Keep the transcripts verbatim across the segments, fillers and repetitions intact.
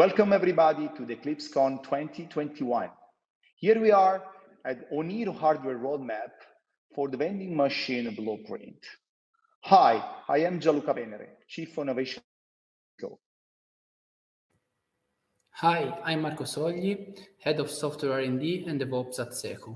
Welcome everybody to the EclipseCon twenty twenty-one. Here we are at Oniro Hardware Roadmap for the vending machine blueprint. Hi, I am Gianluca Venere, Chief Innovation Officer. Hi, I'm Marco Sogli, Head of Software R and D and DevOps at SECO.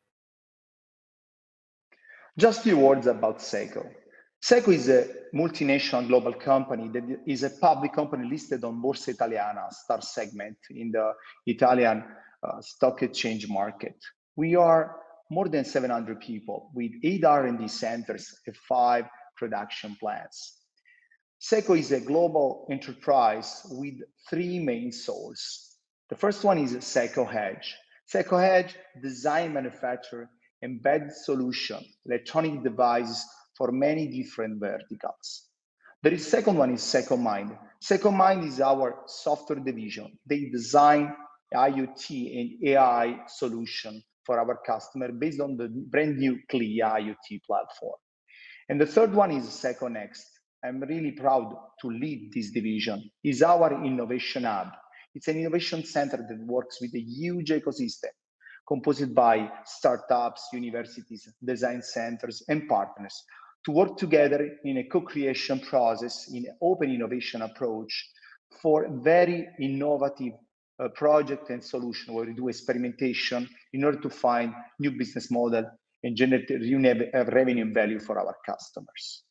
Just a few words about SECO. SECO is a multinational global company that is a public company listed on Borsa Italiana, star segment in the Italian uh, stock exchange market. We are more than seven hundred people with eight R and D centers and five production plants. SECO is a global enterprise with three main souls. The first one is SECO Edge. SECO Edge design, manufacture, embedded solution, electronic devices for many different verticals. The second one is SECO Mind. SECO Mind is our software division. They design IoT and A I solution for our customer based on the brand new Clea IoT platform. And the third one is SECO Next. I'm really proud to lead this division. It's our innovation hub. It's an innovation center that works with a huge ecosystem composed by startups, universities, design centers, and partners to work together in a co-creation process in an open innovation approach for very innovative uh, project and solution where we do experimentation in order to find new business model and generate revenue and value for our customers.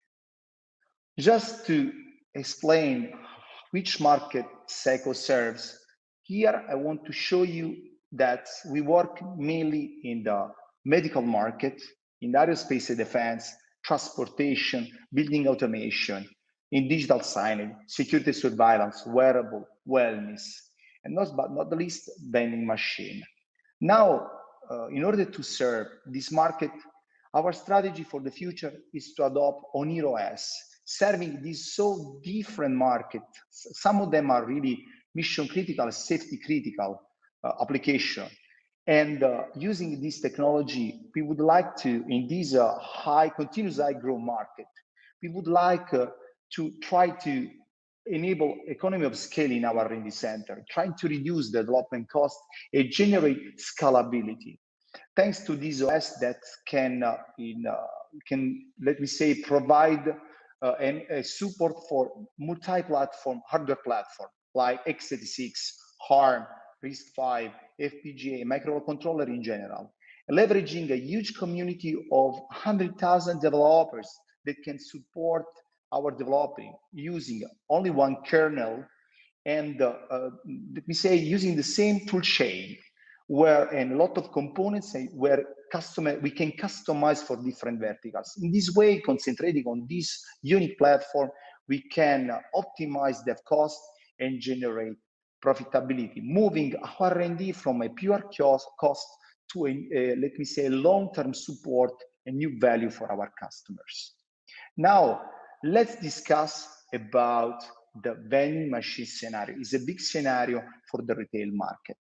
Just to explain which market SECO serves, here I want to show you that we work mainly in the medical market, in aerospace and defense, transportation, building automation, in digital signage, security surveillance, wearable, wellness, and last but not the least, vending machine. Now, uh, in order to serve this market, our strategy for the future is to adopt Oniro S, serving these so different markets. Some of them are really mission critical, safety critical uh, application. And uh, using this technology, we would like to, in this uh, high, continuous high growth market, we would like uh, to try to enable economy of scale in our R and D center, trying to reduce the development cost and generate scalability. Thanks to this O S that can, uh, in, uh, can let me say, provide uh, an, a support for multi-platform hardware platform like x eighty-six, ARM, RISC-V, F P G A, microcontroller in general, leveraging a huge community of one hundred thousand developers that can support our developing using only one kernel and uh, uh, let me say using the same tool chain where and a lot of components where customer we can customize for different verticals. In this way, concentrating on this unique platform, we can optimize dev cost and generate profitability, moving our R and D from a pure cost to a, uh, let me say, long-term support and new value for our customers. Now, let's discuss about the vending machine scenario. It's a big scenario for the retail market.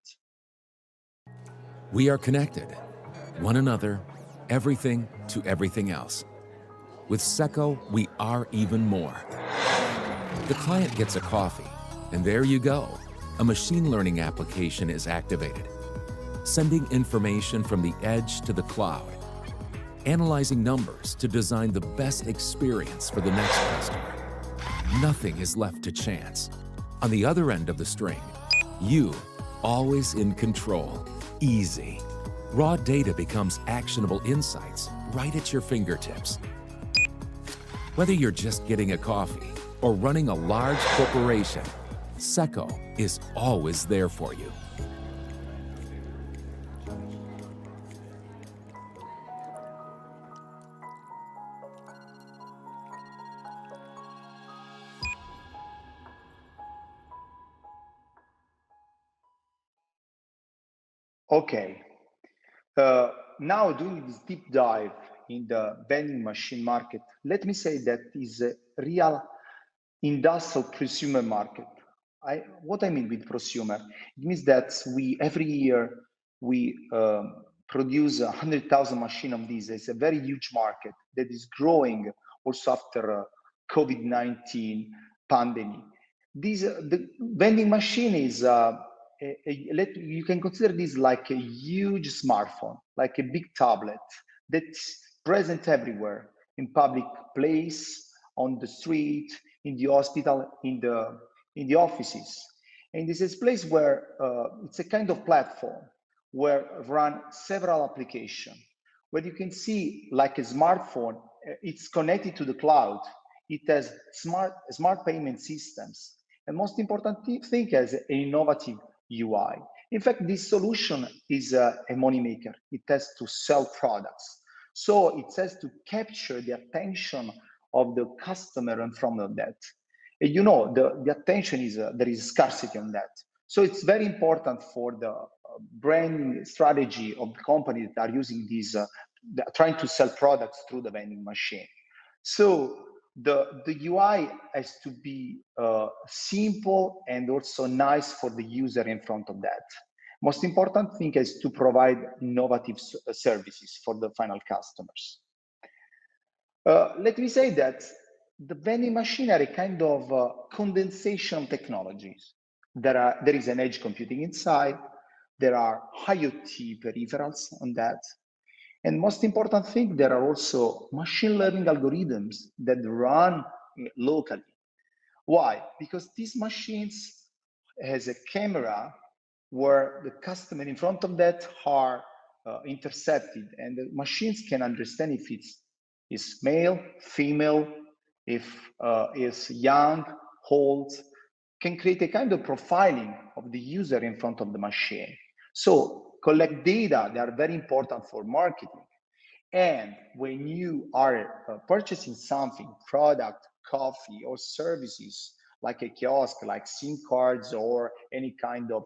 We are connected, one another, everything to everything else. With SECO, we are even more. The client gets a coffee, and there you go. A machine learning application is activated, sending information from the edge to the cloud, analyzing numbers to design the best experience for the next customer. Nothing is left to chance. On the other end of the string, you, always in control, easy. Raw data becomes actionable insights right at your fingertips. Whether you're just getting a coffee or running a large corporation, SECO is always there for you. Okay, uh, now doing this deep dive in the vending machine market, let me say that is a real industrial prosumer market. I, what I mean with prosumer, it means that we every year we um, produce one hundred thousand machines of these. It's a very huge market that is growing also after uh, COVID nineteen pandemic. This uh, the vending machine is uh, a, a, let, you can consider this like a huge smartphone, like a big tablet that's present everywhere, in public place, on the street, in the hospital, in the in the offices. And this is a place where uh, it's a kind of platform where run several applications, where you can see like a smartphone, it's connected to the cloud. It has smart smart payment systems. And most important thing is an innovative U I. In fact, this solution is a, a moneymaker. It has to sell products. So it has to capture the attention of the customer and from that. And you know, the, the attention is, uh, there is scarcity on that. So it's very important for the uh, branding strategy of the companies that are using these, uh, trying to sell products through the vending machine. So the, the U I has to be uh, simple and also nice for the user in front of that. Most important thing is to provide innovative services for the final customers. Uh, let me say that the vending machine are a kind of uh, condensation technologies. There, are, there is an edge computing inside. There are IoT peripherals on that. And most important thing, there are also machine learning algorithms that run locally. Why? Because these machines has a camera where the customer in front of that are uh, intercepted, and the machines can understand if it's is male, female, if uh, is young, old, can create a kind of profiling of the user in front of the machine. So collect data that are very important for marketing. And when you are uh, purchasing something, product, coffee, or services, like a kiosk, like SIM cards or any kind of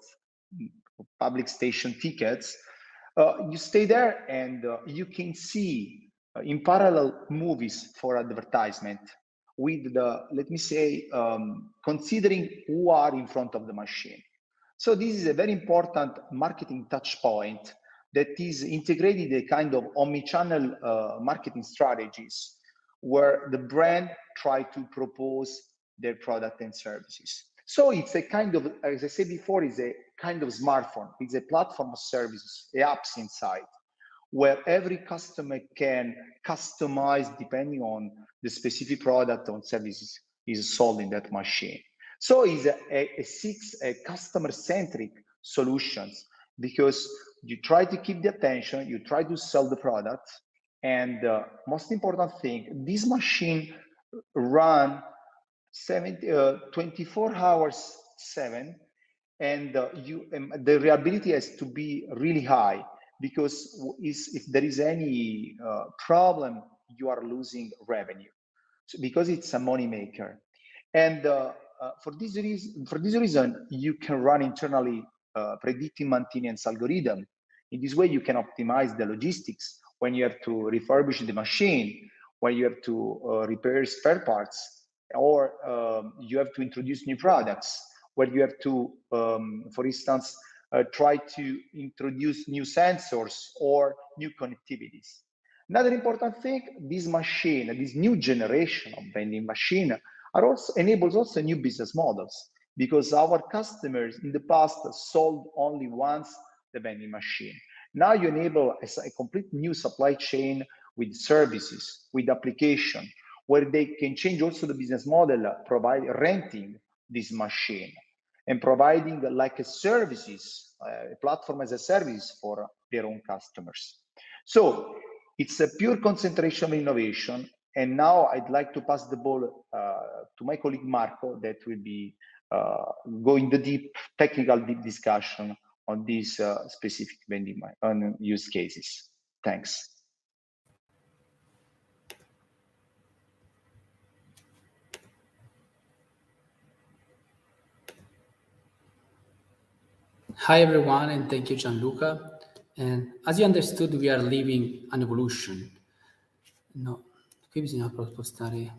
public station tickets, uh, you stay there and uh, you can see uh, in parallel movies for advertisement with the, let me say, um, considering who are in front of the machine. So this is a very important marketing touch point that is integrated a kind of omni-channel uh, marketing strategies where the brand try to propose their product and services. So it's a kind of, as I said before, it's a kind of smartphone. It's a platform of services, apps inside, where every customer can customize depending on the specific product or services is sold in that machine. So it's a, a, a six a customer-centric solutions, because you try to keep the attention, you try to sell the product, and uh, most important thing, this machine run seventy, uh, twenty-four hours seven, and uh, you um, the reliability has to be really high, because is, if there is any uh, problem, you are losing revenue, so, because it's a money maker. And uh, uh, for this reason, for this reason, you can run internally uh, predictive maintenance algorithm. In this way, you can optimize the logistics when you have to refurbish the machine, when you have to uh, repair spare parts, or um, you have to introduce new products, where you have to, um, for instance, uh, try to introduce new sensors or new connectivities. Another important thing, this machine, this new generation of vending machine are also enables also new business models, because our customers in the past sold only once the vending machine. Now you enable a, a complete new supply chain with services, with application, where they can change also the business model, provide renting this machine and providing like a services, a platform as a service for their own customers. So it's a pure concentration of innovation. And now I'd like to pass the ball uh, to my colleague Marco, that will be uh, going the deep technical deep discussion on these uh, specific vending on use cases. Thanks. Hi everyone, and thank you, Gianluca. And as you understood, we are living an evolution. No, qui bisogna proprio spostare.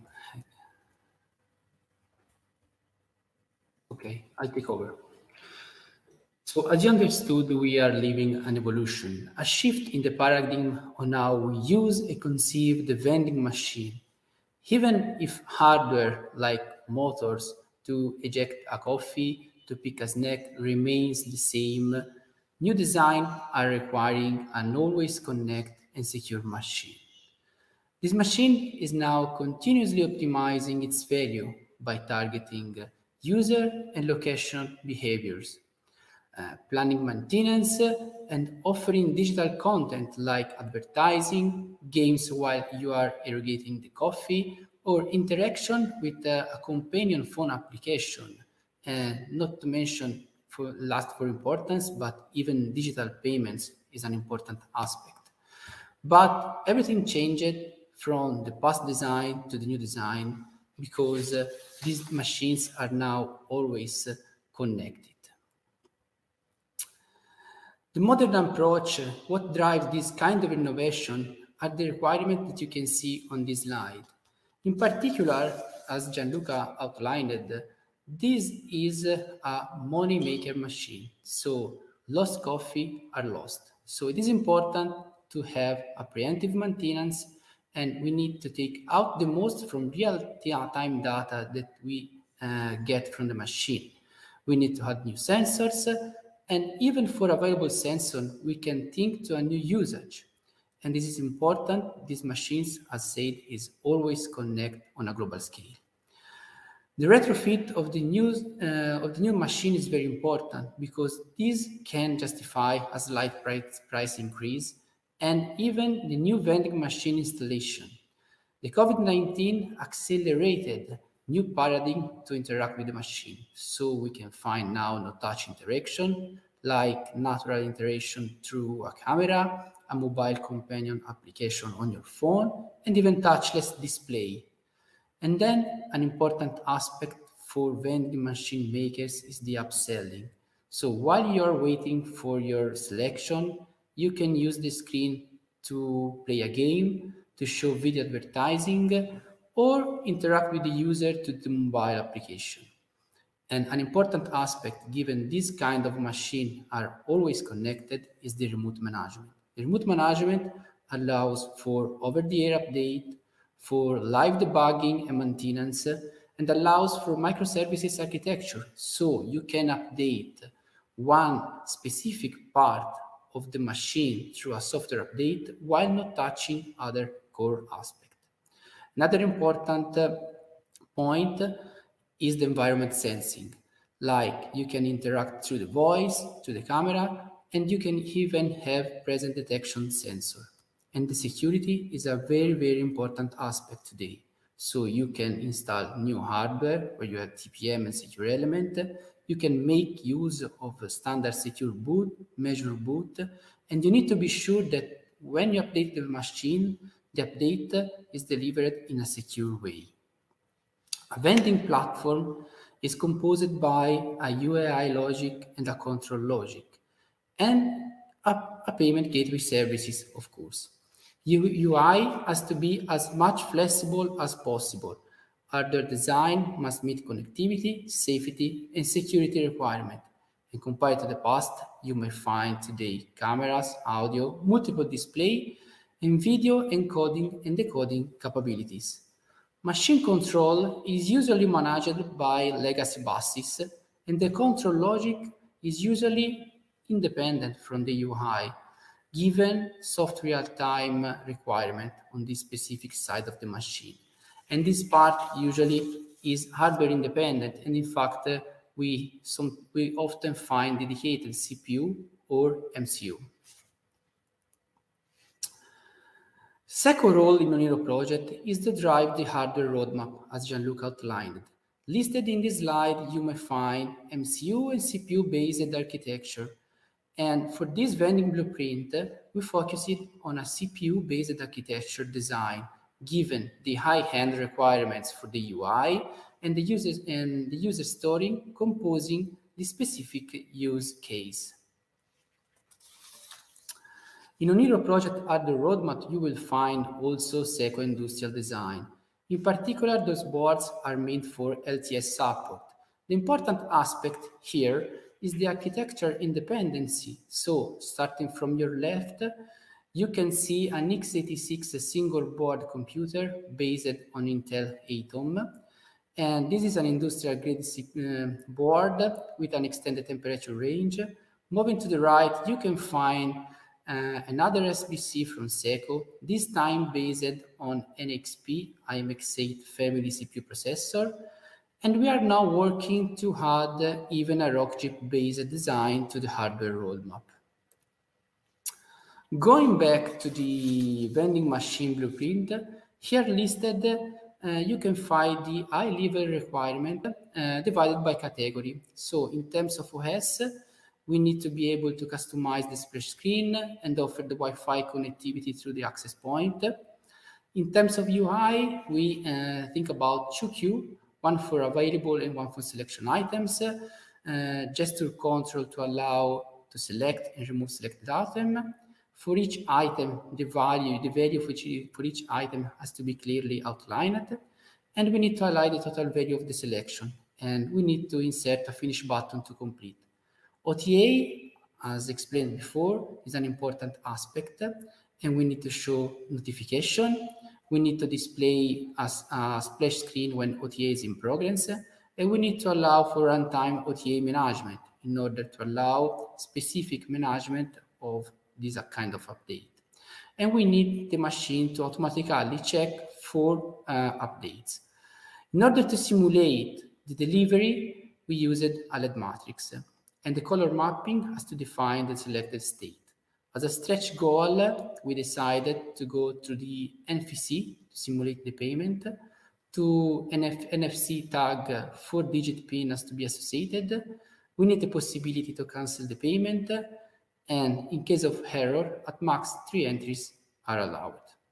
Okay, I'll take over. So as you understood, we are living an evolution, a shift in the paradigm on how we use and conceive the vending machine. Even if hardware like motors, to eject a coffee, to pick a snack remains the same. New design are requiring an always connect and secure machine. This machine is now continuously optimizing its value by targeting user and location behaviors, uh, planning maintenance, and offering digital content like advertising, games while you are irrigating the coffee, or interaction with uh, a companion phone application. And not to mention, for last for importance, but even digital payments is an important aspect. But everything changed from the past design to the new design because uh, these machines are now always uh, connected. The modern approach, uh, what drives this kind of innovation are the requirements that you can see on this slide. In particular, as Gianluca outlined, this is a money maker machine. So lost coffee are lost. So it is important to have a preemptive maintenance, and we need to take out the most from real-time data that we uh, get from the machine. We need to add new sensors, and even for available sensor, we can think to a new usage. And this is important. These machines, as said, is always connect on a global scale. The retrofit of the new uh, of the new machine is very important because this can justify a slight price, price increase and even the new vending machine installation. The COVID nineteen accelerated new paradigm to interact with the machine. So we can find now no-touch interaction, like natural interaction through a camera, a mobile companion application on your phone, and even touchless display. And then an important aspect for vending machine makers is the upselling. So while you're waiting for your selection, you can use the screen to play a game, to show video advertising, or interact with the user to the mobile application. And an important aspect, given this kind of machine are always connected, is the remote management. The remote management allows for over-the-air update, for live debugging and maintenance, and allows for microservices architecture. So you can update one specific part of the machine through a software update while not touching other core aspects. Another important uh, point is the environment sensing. Like you can interact through the voice, through the camera, and you can even have presence detection sensor. And the security is a very, very important aspect today. So you can install new hardware where you have T P M and secure element. You can make use of a standard secure boot, measure boot, and you need to be sure that when you update the machine, the update is delivered in a secure way. A vending platform is composed by a U A I logic and a control logic, and a, a payment gateway services, of course. U I has to be as much flexible as possible. Hardware design must meet connectivity, safety, and security requirements. And compared to the past, you may find today cameras, audio, multiple display, and video encoding and decoding capabilities. Machine control is usually managed by legacy buses, and the control logic is usually independent from the U I, given soft real-time requirement on this specific side of the machine. And this part usually is hardware independent, and in fact, uh, we, some, we often find dedicated C P U or M C U. Second role in Noniro project is to drive the hardware roadmap, as Gianluca outlined. Listed in this slide, you may find M C U and C P U-based architecture. And for this vending blueprint, we focused on a C P U-based architecture design, given the high-end requirements for the U I and the user and the user story composing the specific use case. In Noniro project at the roadmap, you will find also Seco industrial design. In particular, those boards are meant for L T S support. The important aspect here is the architecture independency. So starting from your left, you can see an x eighty-six single board computer based on Intel Atom. And this is an industrial grade uh, board with an extended temperature range. Moving to the right, you can find uh, another S B C from SECO, this time based on N X P I M X eight family C P U processor. And we are now working to add even a Rockchip-based design to the hardware roadmap. Going back to the vending machine blueprint, here listed, uh, you can find the high-level requirement uh, divided by category. So in terms of O S, we need to be able to customize the splash screen and offer the Wi-Fi connectivity through the access point. In terms of U I, we uh, think about two Q, one for available and one for selection items, uh, gesture control to allow to select and remove selected item. For each item, the value, the value for each, for each item has to be clearly outlined, and we need to highlight the total value of the selection, and we need to insert a finish button to complete. O T A, as explained before, is an important aspect, and we need to show notification. We need to display as a splash screen when O T A is in progress, and we need to allow for runtime O T A management in order to allow specific management of this kind of update. And we need the machine to automatically check for uh, updates. In order to simulate the delivery, we used a L E D matrix, and the color mapping has to define the selected state. As a stretch goal, we decided to go to the N F C to simulate the payment, to N F C tag four-digit PIN has to be associated. We need the possibility to cancel the payment, and in case of error, at max three entries are allowed.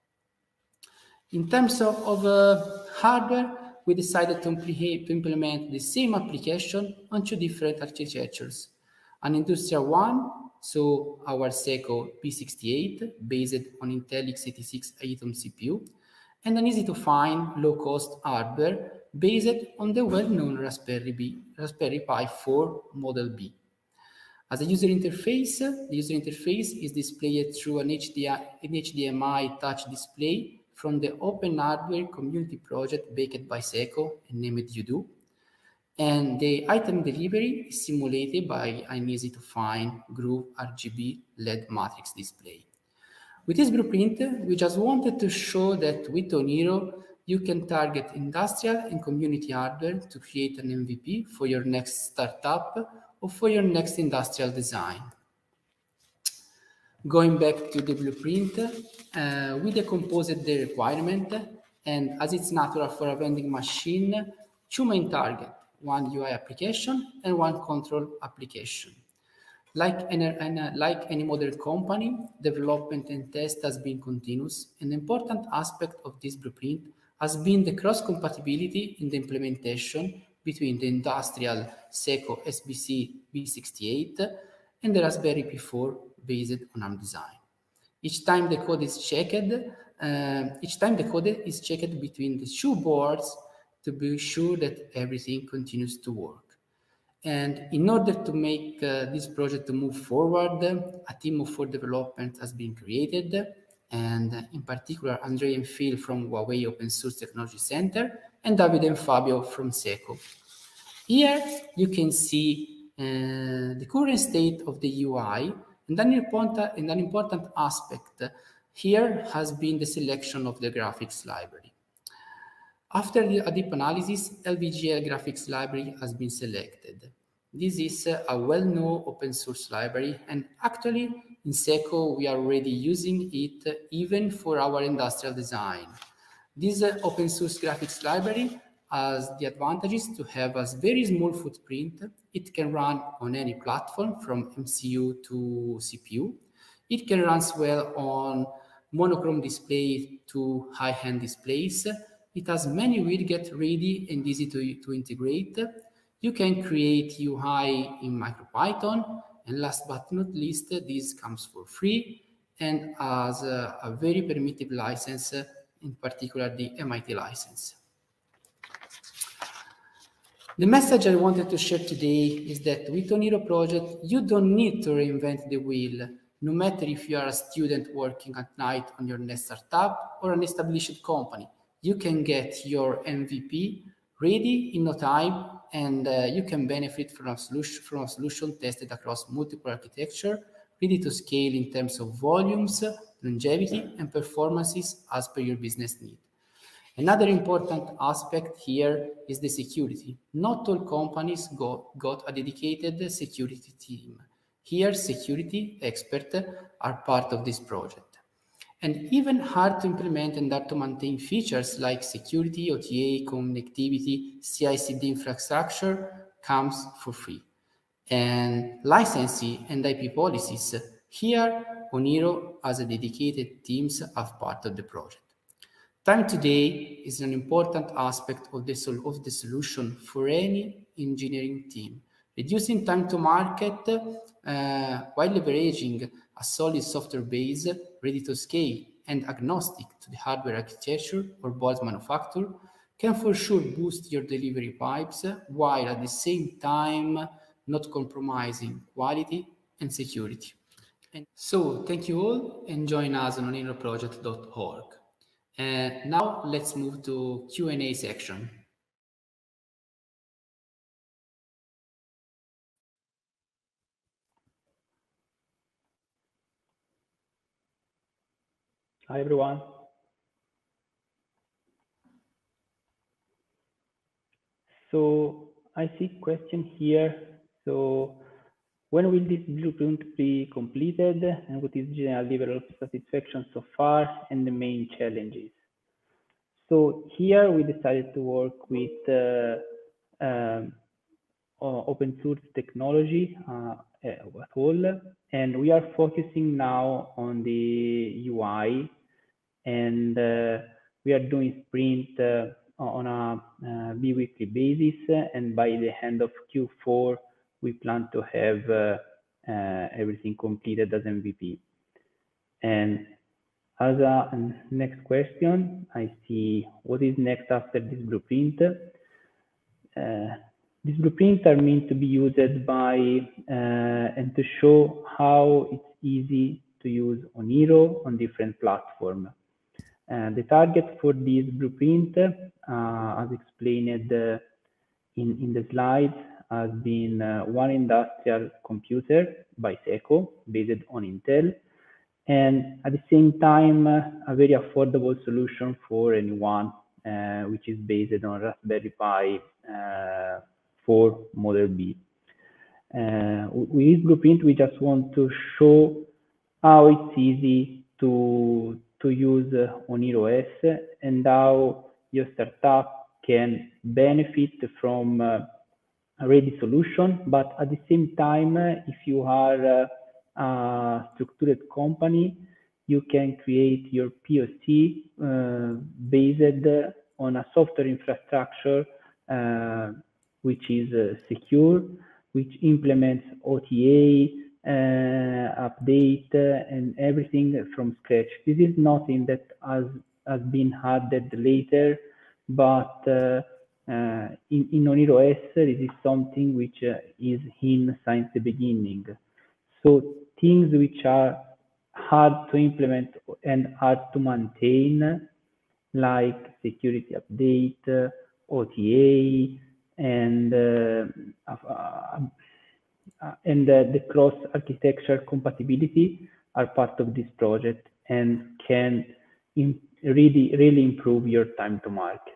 In terms of, of uh, hardware, we decided to, impl to implement the same application on two different architectures. An industrial one, so our SECO P sixty-eight, based on Intel x eighty-six Atom C P U, and an easy-to-find, low-cost hardware based on the well-known Raspberry, B, Raspberry Pi four Model B. As a user interface, the user interface is displayed through an H D M I touch display from the Open Hardware community project backed by SECO and named Udo. And the item delivery is simulated by an easy-to-find Groove R G B L E D matrix display. With this blueprint, we just wanted to show that with Toniro, you can target industrial and community hardware to create an M V P for your next startup or for your next industrial design. Going back to the blueprint, uh, we decomposed the requirement, and as it's natural for a vending machine, two main targets, one U I application and one control application. Like, an, an, like any modern company, development and test has been continuous. An important aspect of this blueprint has been the cross-compatibility in the implementation between the industrial SECO S B C P sixty-eight and the Raspberry Pi four based on ARM design. Each time the code is checked, uh, each time the code is checked between the two boards to be sure that everything continues to work. And in order to make uh, this project to move forward, a team of four development has been created, and in particular, Andrea and Phil from Huawei Open Source Technology Center, and David and Fabio from SECO. Here you can see uh, the current state of the U I, and an, important, and an important aspect here has been the selection of the graphics library. After the, a deep analysis, L V G L graphics library has been selected. This is a well-known open source library, and actually in SECO we are already using it even for our industrial design. This uh, open source graphics library has the advantages to have a very small footprint. It can run on any platform from M C U to C P U. It can run well on monochrome display to high-end displays. It has many widgets ready and easy to, to integrate. You can create U I in MicroPython. And last but not least, this comes for free and has a, a very permissive license, in particular the M I T license. The message I wanted to share today is that with Toniro project, you don't need to reinvent the wheel, no matter if you are a student working at night on your next startup or an established company. You can get your M V P ready in no time, and uh, you can benefit from a solution from a solution tested across multiple architecture, ready to scale in terms of volumes, longevity, and performances as per your business need. Another important aspect here is the security. Not all companies go, got a dedicated security team. Here, security experts are part of this project. And even hard to implement and hard to maintain features like security, O T A, connectivity, C I C D infrastructure comes for free. And licensing and I P policies, here Oniro has a dedicated teams as part of the project. Time today is an important aspect of the, sol of the solution for any engineering team. Reducing time to market uh, while leveraging a solid software base ready to scale and agnostic to the hardware architecture or board manufacturer can for sure boost your delivery pipes while at the same time not compromising quality and security. And so thank you all and join us on oniro project dot org. Uh, now let's move to Q and A section. Hi everyone. So I see question here. So when will this blueprint be completed, and what is general level of satisfaction so far and the main challenges? So here we decided to work with uh, um, open source technology uh, at all, and we are focusing now on the U I, and uh, we are doing sprint uh, on a uh, bi-weekly basis, and by the end of Q four we plan to have uh, uh, everything completed as M V P. And as a next question, I see what is next after this blueprint. Uh, These blueprints are meant to be used by uh, and to show how it's easy to use Oniro on different platforms. Uh, the target for this blueprint, uh, as explained uh, in, in the slides, has been uh, one industrial computer by SECO based on Intel, and at the same time, uh, a very affordable solution for anyone, uh, which is based on Raspberry Pi uh, for Model B. Uh, with this blueprint, we just want to show how it's easy to, to use uh, Oniro S and how your startup can benefit from uh, a ready solution, but at the same time, uh, if you are uh, a structured company, you can create your P O C uh, based on a software infrastructure uh, which is uh, secure, which implements O T A, uh, update, uh, and everything from scratch. This is nothing that has, has been added later, but uh, uh, in, in Oniro S, this is something which uh, is in since the beginning. So things which are hard to implement and hard to maintain, like security update, uh, O T A, and uh, uh, and uh, the cross-architecture compatibility are part of this project and can really, really improve your time to market.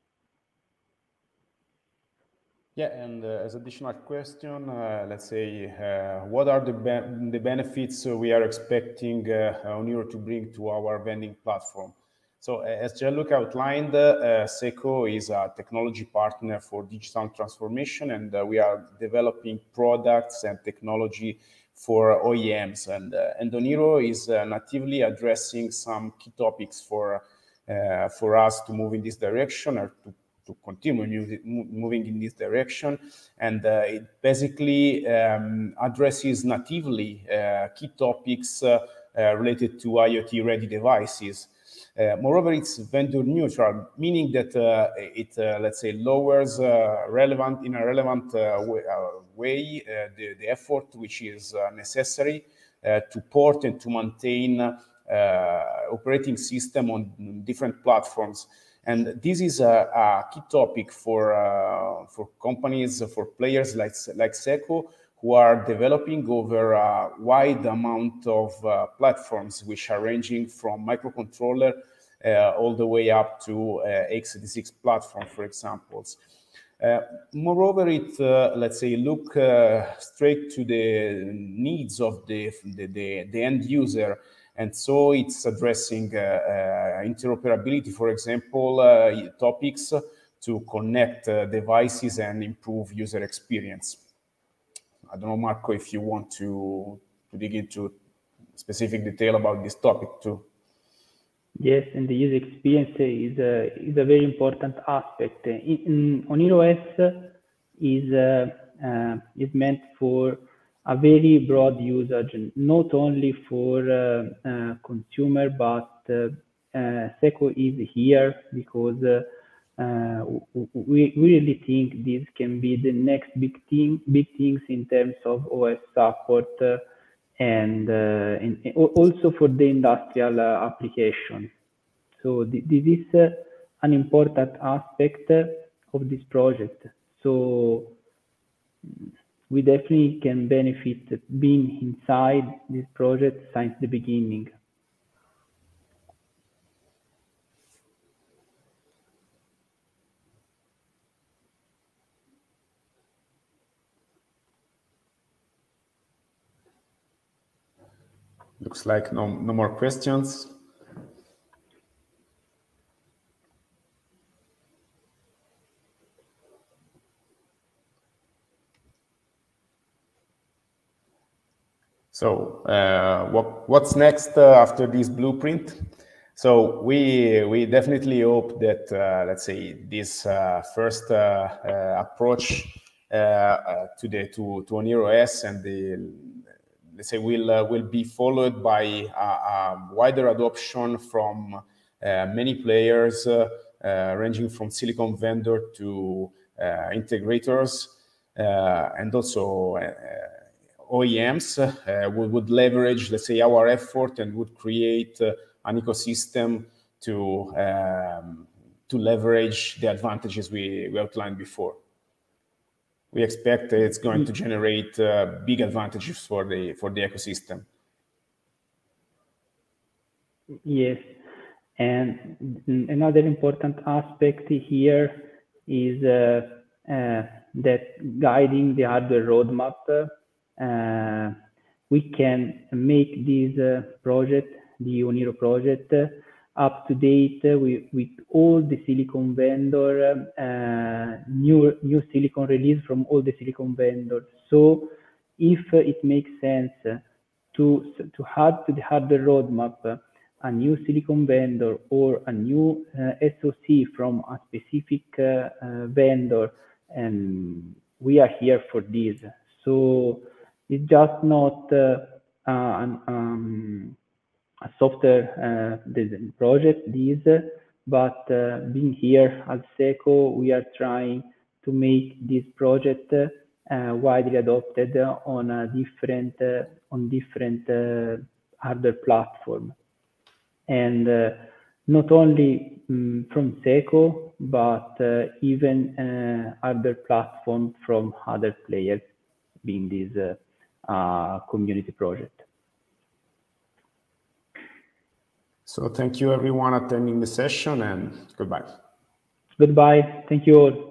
Yeah, and uh, as additional question, uh, let's say, uh, what are the, be the benefits we are expecting uh, Oniro to bring to our vending platform? So as Gianluca outlined, uh, SECO is a technology partner for digital transformation, and uh, we are developing products and technology for O E Ms. And, uh, and Oniro is uh, natively addressing some key topics for, uh, for us to move in this direction, or to, to continue moving in this direction. And uh, it basically um, addresses natively uh, key topics uh, uh, related to IoT-ready devices. Uh, moreover, it's vendor neutral, meaning that uh, it, uh, let's say, lowers uh, relevant in a relevant uh, way, uh, way uh, the, the effort which is uh, necessary uh, to port and to maintain uh, operating system on different platforms. And this is a, a key topic for, uh, for companies, for players like, like SECO, who are developing over a wide amount of uh, platforms, which are ranging from microcontroller uh, all the way up to uh, x eighty-six platform, for examples. Uh, moreover, it, uh, let's say, look uh, straight to the needs of the, the, the, the end user. And so it's addressing uh, uh, interoperability, for example, uh, topics to connect uh, devices and improve user experience. I don't know, Marco, if you want to, to dig into specific detail about this topic too. Yes, and the user experience is a, is a very important aspect. In, in, ONIROS is, uh, uh, is meant for a very broad usage, not only for uh, uh, consumer, but uh, uh, SECO is here because uh, uh, we, we really think this can be the next big thing, big things in terms of O S support uh, and, uh, and also for the industrial uh, application. So th this is uh, an important aspect uh, of this project. So we definitely can benefit being inside this project since the beginning. Looks like no, no more questions. So uh, what, what's next uh, after this blueprint? So we, we definitely hope that, uh, let's say, this uh, first uh, uh, approach uh, uh, to the to, to ONIROS and the, let's say, will, uh, will be followed by a, a wider adoption from uh, many players, uh, uh, ranging from silicon vendor to uh, integrators, uh, and also uh, O E Ms uh, would, would leverage, let's say, our effort and would create uh, an ecosystem to, um, to leverage the advantages we, we outlined before. We expect it's going to generate uh, big advantages for the, for the ecosystem. Yes, and another important aspect here is uh, uh, that guiding the hardware roadmap, uh, Uh, we can make this uh, project, the ONIRO project, uh, up to date uh, with, with all the silicon vendor, uh, new new silicon release from all the silicon vendors. So if uh, it makes sense uh, to, to add to the hardware roadmap uh, a new silicon vendor or a new uh, S O C from a specific uh, uh, vendor, and we are here for this. So it's just not uh, an, um, a software uh, design project, this, but uh, being here at SECO, we are trying to make this project uh, widely adopted on a different uh, on different uh, hardware platform, and uh, not only um, from SECO, but uh, even uh, other platforms from other players, being this uh, uh, community project. So thank you everyone attending the session, and goodbye. Goodbye. Thank you all.